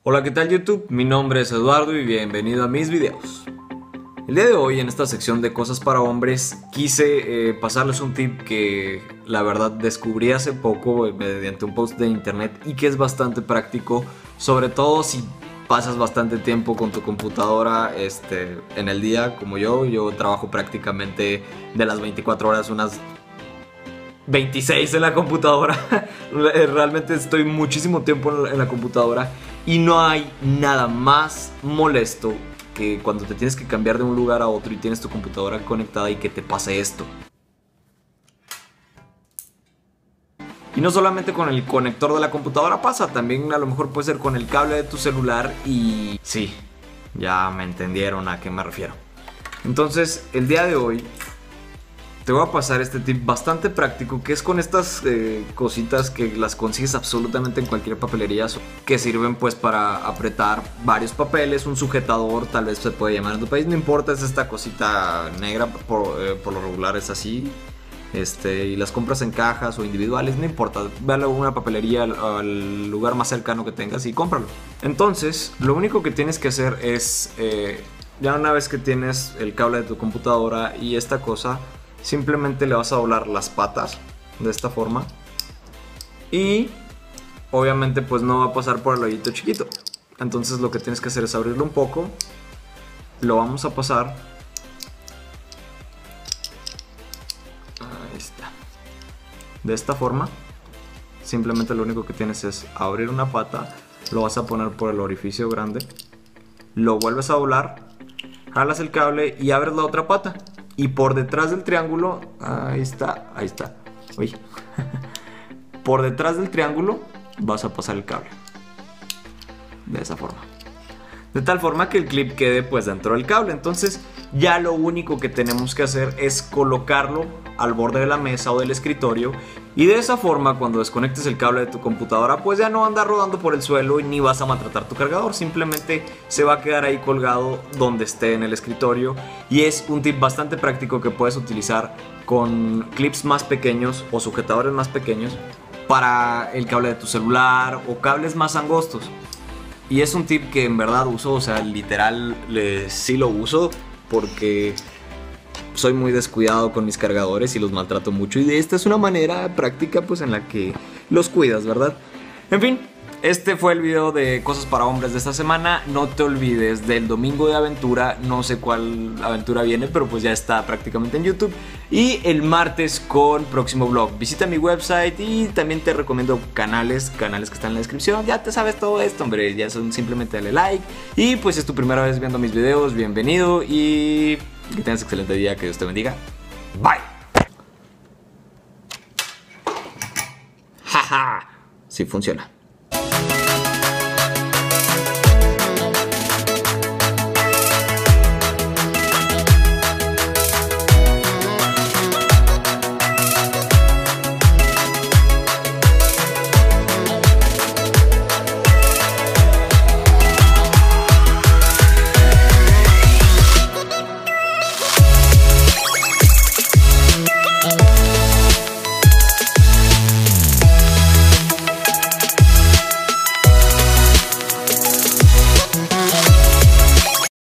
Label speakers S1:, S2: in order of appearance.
S1: Hola, ¿qué tal YouTube? Mi nombre es Eduardo y bienvenido a mis videos. El día de hoy, en esta sección de cosas para hombres, quise pasarles un tip que la verdad descubrí hace poco mediante un post de internet y que es bastante práctico, sobre todo si pasas bastante tiempo con tu computadora en el día, como yo trabajo prácticamente de las 24 horas unas 26 en la computadora. Realmente estoy muchísimo tiempo en la computadora y no hay nada más molesto que cuando te tienes que cambiar de un lugar a otro y tienes tu computadora conectada y que te pase esto. Y no solamente con el conector de la computadora pasa, también a lo mejor puede ser con el cable de tu celular y sí, ya me entendieron a qué me refiero. Entonces, el día de hoy te voy a pasar este tip bastante práctico, que es con estas cositas que las consigues absolutamente en cualquier papelería, que sirven pues para apretar varios papeles, un sujetador tal vez se puede llamar en tu país, no importa, es esta cosita negra, por lo regular es así, y las compras en cajas o individuales, no importa, ve a una papelería al lugar más cercano que tengas y cómpralo. Entonces, lo único que tienes que hacer es, ya una vez que tienes el cable de tu computadora y esta cosa, simplemente le vas a doblar las patas de esta forma y obviamente pues no va a pasar por el hoyito chiquito. Entonces lo que tienes que hacer es abrirlo un poco, lo vamos a pasar, ahí está, de esta forma. Simplemente lo único que tienes es abrir una pata, lo vas a poner por el orificio grande, lo vuelves a doblar, jalas el cable y abres la otra pata. Y por detrás del triángulo, ahí está. Uy. Por detrás del triángulo vas a pasar el cable. De esa forma. De tal forma que el clip quede pues dentro del cable. Entonces ya lo único que tenemos que hacer es colocarlo al borde de la mesa o del escritorio. Y de esa forma, cuando desconectes el cable de tu computadora, pues ya no va a andar rodando por el suelo y ni vas a maltratar tu cargador. Simplemente se va a quedar ahí colgado donde esté en el escritorio. Y es un tip bastante práctico que puedes utilizar con clips más pequeños o sujetadores más pequeños para el cable de tu celular o cables más angostos. Y es un tip que en verdad uso, o sea, literal sí lo uso porque soy muy descuidado con mis cargadores y los maltrato mucho, y de esta es una manera práctica pues en la que los cuidas, ¿verdad? En fin, este fue el video de cosas para hombres de esta semana. No te olvides del domingo de aventura, no sé cuál aventura viene, pero pues ya está prácticamente en YouTube. Y el martes con próximo vlog. Visita mi website y también te recomiendo canales que están en la descripción. Ya te sabes todo esto, hombre, ya son simplemente dale like. Y pues es tu primera vez viendo mis videos, bienvenido y que tengas excelente día, que Dios te bendiga. Bye. Jaja, sí funciona.